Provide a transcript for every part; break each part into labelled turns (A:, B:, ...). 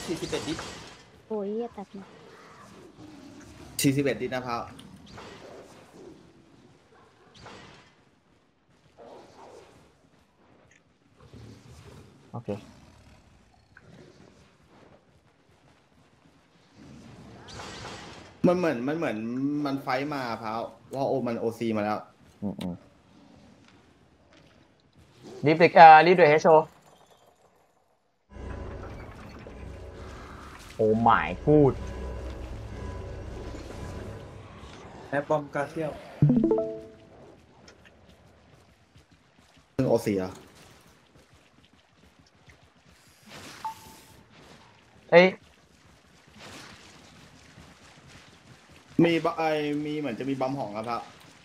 A: 41ดิ
B: โอ้ยอย่าตัดนะ
A: 41ดินะพาว
C: โอเค
A: มันเหมือนมันไฟมาพาวว่ามันโอซีมาแล้ว
C: รีบรีบด้วยเฮโชโอ้หมายพูด
D: แอปบอมกาเซียว
A: ซึ่งโอซีอ่ะ
C: เอ้ย
A: มีเหมือนจะมีบัมหองครับ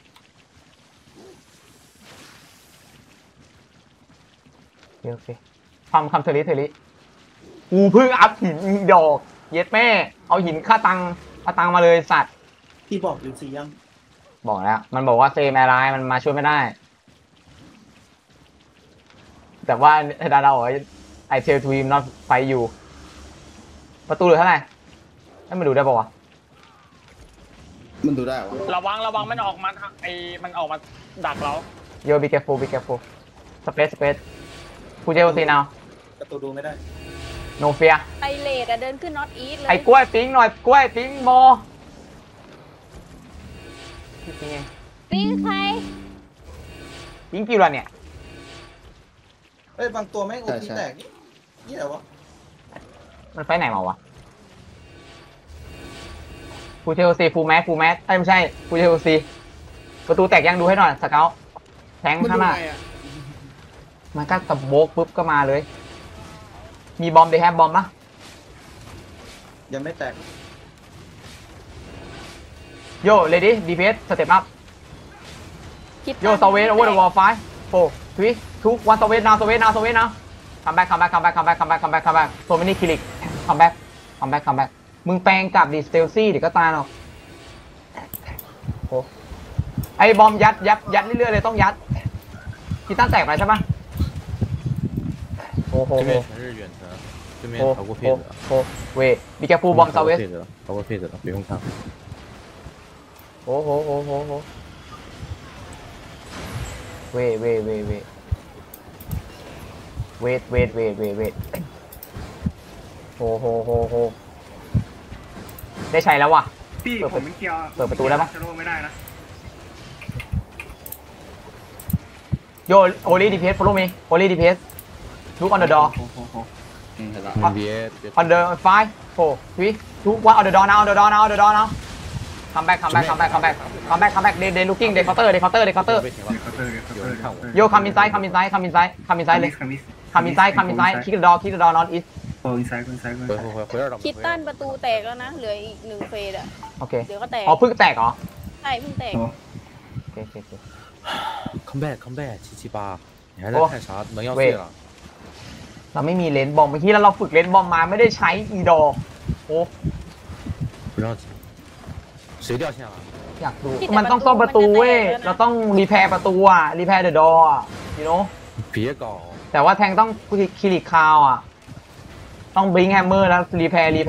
C: โอเคคำเทลิกูเพิ่งอัพหินอีดอกเย็ดแม่เอาหินค่าตังมาเลยสัตว์
D: พี่บอกยูซียัง
C: บอกแล้วมันบอกว่าเซมแอร์ไลน์มันมาช่วยไม่ได้แต่ว่าดาราบอกว่าไอเทลทวีมนอตไฟอยู่ประตูเหลือเท่าไหร่ให้มาดูได้ป่าวะ
A: มันดูได้หรอ
E: ระวังมันออกมามันออกมาดักเรา
C: โยบีแคฟูสเปซกูเจลซีนาว
D: ประตูดูไม่ได้
C: โนเฟีย
B: ไอเลดเดินขึ้นน็อตอีทเลย
C: ไอ้กล้วยปิ้งหน่อยกล้วยปิ้งโม
B: ปิ้งใคร
C: ปิ้งกี่วันเนี่ย
D: เอ้ยบางตัวแม่งโอทีแตกนี่อะไรวะ
C: มันไปไหนมาวะฟูเทลซีฟูแมสไม่ใช่ฟูเทลซีประตูแตกยังดูให้หน่อยสเกลแทงข้างหน้ามันก็ตะโบกปุ๊บก็มาเลยมีบอมเดย์แฮมบอมปะ
D: ยังไม่แตก
C: โย่เลดี้ดีเพสสเต็ปอัพโย่สเวทโอเวอร์เดอะวอลไฟโฟทวีทุกวันสเวทนาวคัมแบ็กโซมินิคิลิกคัมแบ็กมึงแปลงกับดิสเตลซี่เดี๋ยวก็ตายหรอกโอ้ไอบอมยัดเรื่อยๆเลยต้องยัดกีตันแตกไปใช่ปะโอ้โห
F: 对面逃过配子
C: เวมีแกฟูบอมเซาเวส
F: 逃过配子了不用看
C: โอ้โหเวโอ้ได้ใช้แล้วว่ะ
E: พี่ผมไม่เกี่ยว
C: เปิดประตูได้ปะ
E: จะโลไม่ได้นะ
C: โยโอลีดีเพสฟอลโล่มีโอลีดีเพสลุกออนเดอะดอร์on the 5 4 3 2 1 on the door now come back they looking they counter yo come insideเลยkick the door not east
B: คิดตั้นประตูแตกแล้วนะเหลืออีก1เฟสอ่ะ
C: โอเค
B: เดี๋ยวก็แตก
C: อ๋อเพิ่งแตกเหรอ
B: ใช่เพิ่งแตก
C: โอเค
F: come back778你还在看啥能要碎了
C: เราไม่มีเลนส์บอมเมื่อกี้แล้วเราฝึกเลนส์บอมมาไม่ได้ใช้อีดอโอ้
F: 不着急谁掉线了
C: อยากดูมันต้องซ่อมประตูเว้ยเราต้องรีแพร์ประตูอ่ะรีแพร์เดอะดอร์อ่ะyou know
F: 别搞
C: แต่ว่าแทงต้องคลิกคาวอ่ะต้องบลิงแฮมเมอร์แล้วรีแพร์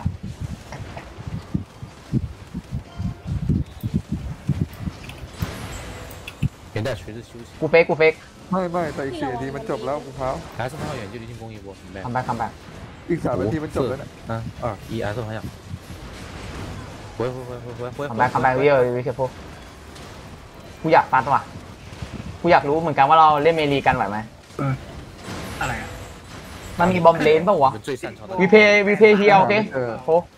F: 连带锤子休息
C: กูเฟก
D: ไม่แต่อีก4 นาทีมันจบแล้วคุณเท้า
F: 还是放远距离进攻一波准备
C: คัมแบ็ก
D: อีก3 นาทีมันจบแล้ว
F: นะ3 2 1 S 方向回
C: คัมแบ็กวิเคปกูอยากฟัดว่ะกูอยากรู้เหมือนกันว่าเราเล่นเมลีกันไหวไหม
E: อะไรอ่ะ
C: มันมีบอมเลนป่าววะวีเพย์เฮียโอเคโอ้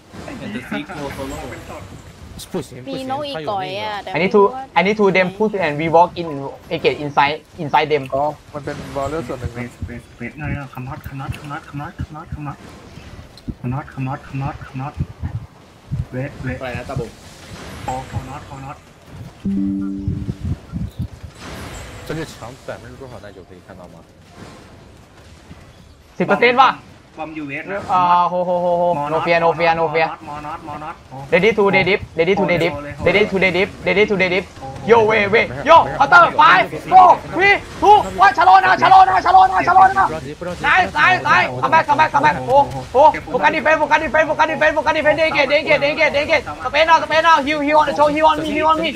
B: มีน้องอีก่อยอ่ะ
C: อันนี้ทูเดมพูด and we walk in engage inside them
D: อ๋อมันเป็นบอลเลอร์ส่วนหนึ่ง
E: เวทเลยคัมน็อตเวท
A: อะไรนะตาบุก
E: คอน็อต
F: 这是强多少耐久可以看到吗
C: 10%ป่ะ
E: บอมยูเวท
C: โฮโนเฟีย
E: มอน็อต
C: ready to deadip โยเวโยเคาน์เตอร์ไฟโฟวีทูวันชะลอนะนายคัมแบ็กโอ้โฟกัสดิเฟนเดงเกตสเปนเอาฮิวออนโชว์ฮิวออนมี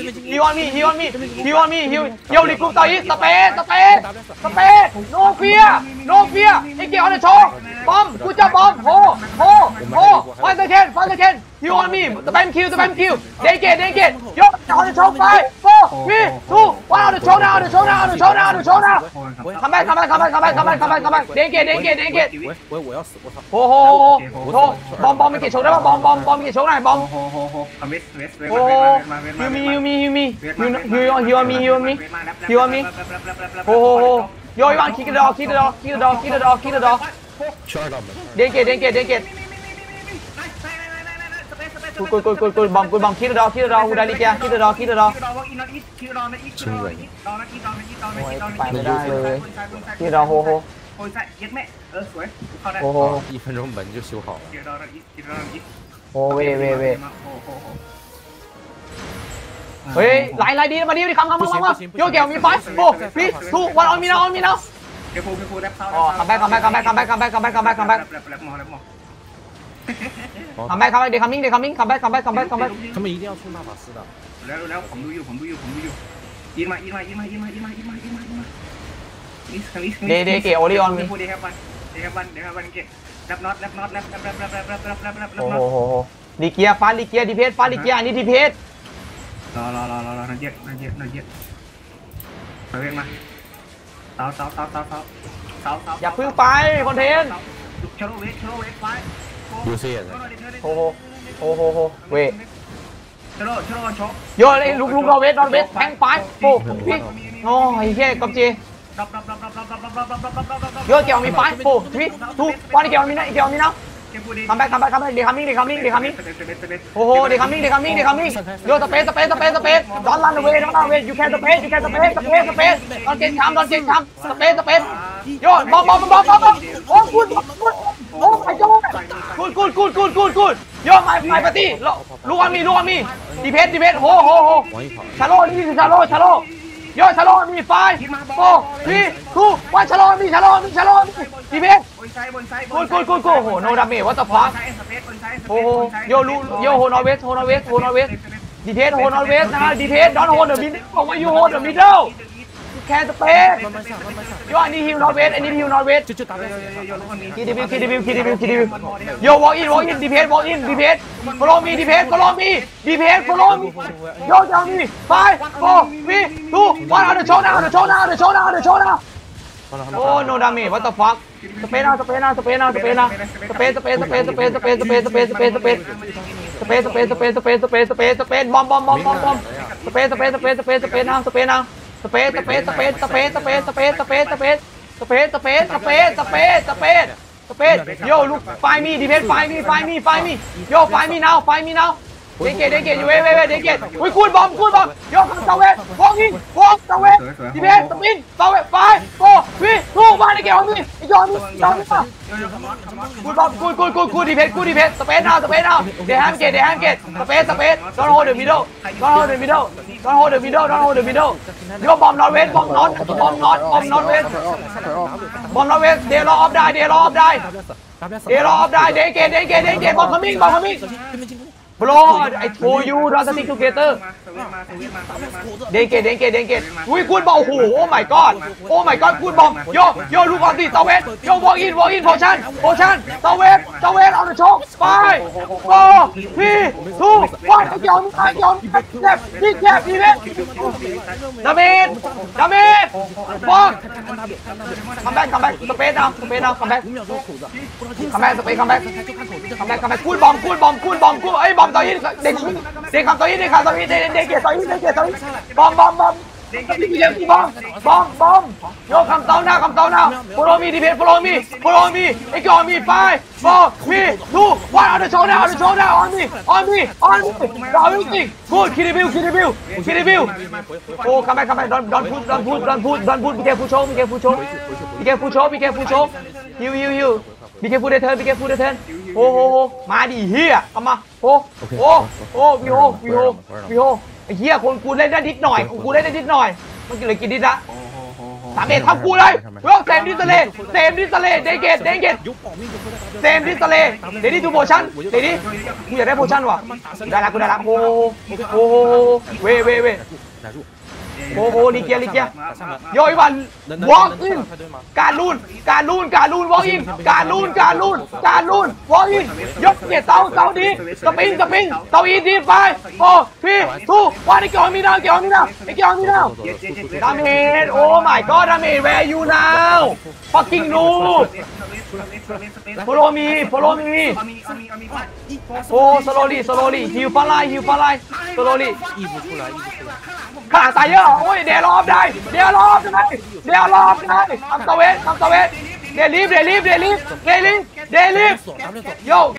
C: โยลิกรุ๊ปต่ออีสเปนโนเฟียไอเกออนโชว์บอมกูจะบอมโฮฟันเดอร์เคนฮิวออนมีสเปนคิวเดงเกตโยออนโชว์ไฟโฟวีทูวันออนโชว์nowคัมแบ็กเดงเกต
F: 我要死，我操！
C: โอ้โหบอมมีกี่โชว์ได้ป่ะบอมมีกี่โชว์ไหนบอม
E: โอ้เวส
C: โอ้ฮิวมีฮิวออนมีโอ้โหโยวันคิกเดอร์
F: 圈到门。
C: เดงเกตกูบอมคิดดอฮูดาลิเกียคิดดอไปไม่ได้เลยคิดดอโฮโอ้โห
F: 1分钟门就修好了。
C: โอ้เว่เฮ้ยไล่ดีมาคำโยเกี่ยวมีไฟโอ้พี่ทูวันออนมีนะอ๋อคัมแบ็กคัมแบ็กคัมแบ็กเดคัมมิ่งคัมแบ็ก
F: 他们一定要出纳法师的。
E: แล้วผมดูอยู่ยินมา
C: เดเกโอริออนมี
E: พูดดีครับวันเกตรับน็อต
C: โอ้โหลีเกียฟ้าลีเกียดีเพสฟ้าลีเกียอันนี้ดีเพส
E: รอนั่นเยอะไปเว้งมาเสา
C: อย่าพึ่งไปคอนเทนต์
E: ชโลเวกไป
F: 有些也是。
C: โอ้โหเว
E: ชโลโช
C: โยไอ้ลูกเราเวสแทงไฟโอ้พี่โอ้ยแค่กับจีโยเกี่ยวมีไฟโอ้พี่ทูวันเกี่ยวมีนะคัมแบ็กเดคัมมิ่งโอ้โหเดคัมมิ่งโยสเปซดอนลันเวย์ยูแคนสเปซดอนเกตชัมสเปซโยบอมโอ้คุณโอ้ไอ้โจ้กูดโยไม่ปาร์ตี้ลูกอามีดีเพสโหชาโลนี่ชาโลโยชาโลมีไฟโอ้พี่ทูวันชาโลมีดีเพสกูโหโนดาเมจวัตถุฟ้าโอ้โยโฮนอร์เวสดีเทสโฮนอร์เวสนะดีเทสดอนโฮเดอร์มิดบอกว่ายูโฮเดอร์มิดเดิลแคนสเปซโยอันนี้ฮิวนอร์เวสคิดดิบิวโยวอล์กอินดีเพสฟอลโลมีดีเพสโยจะมี5 4 3 2 1 on the show now โอ้โนดาเมจวัตถุฟ้าสเปนเอาบอมสเปนโยลูกไฟมีดีเพสไฟมีโยไฟมี now เดงเกตอยู่เว้เดงเกตอุ้ยคูดบอมโยคำเซเวตวองเซเวตดีเพสสปินเซเวตไฟโฟวีทูวันเกี่ยวมียอนคูดบอมคูดดีเพสสเปนเอาเดฮัมเกตสเปซดอนโฮเดอร์มิดเดิลโยบอมนอร์เวสบอมนอร์เวสเดลออฟได้เดงเกตบอมคัมมิ่งบล็อกไอ้โทยูดอนสติ๊กทูเกเตอร์เดงเกตอุ้ยคูดบอลโอ้โหโอ้ my god คูดบอมโยลูกออนตีเซเวตโยวอล์กอินโพชั่นเซเวตเอาโชว์ไป4 3 2 1ไอ้เกี่ยวนี่แคบดีเพสดาเมจบอลคัมแบ็กสเปซเอาคัมแบ็กคูดบอมไอ้บอมต่อยินเด็กต่อยินเด็กเกตต่อยินบอมโยคำเต้าหน้าโฟโลมีดีเพสโฟโลมีไอ้กอมีไฟ4 3 2 1 on the show now on me ดาวิงกูดคิดดิบิวโอ้คัมแบ็กดอนพูดพี่แกฟูโชฮิวบีเคฟูเดเทิร์นโอ้มาดิเฮียเอามาโอ้วีโฮอ้เหี้ยคนกูเล่นได้นิดหน่อยกูเล่นได้นิดหน่อยมันเหลือกี่นิดละ3 ทำกูเลยเว้ยเซมดิสเลเดเกตเซมดิสเลเดดี้ดูโพชั่นเดดี้กูอยากได้โพชั่นว่ะได้ละโอ้เว้โอ้โหลิเกียโยอีวันวอล์กอินการลูนวอล์กอินการลูนวอล์กอินยกเกียร์เสาดีสปินเสาอีดีไฟโอ้พี่ทูวันนี้เกี่ยวมีดาวดาเมจโอ้ my god ดาเมจ where you now fucking noob follow me โอ้ slowly heal ฟาไล slowly ข้างหลังตายเยอะโอ้ยเดี๋ยวรอบได้ทำตะเวนเดลิฟโย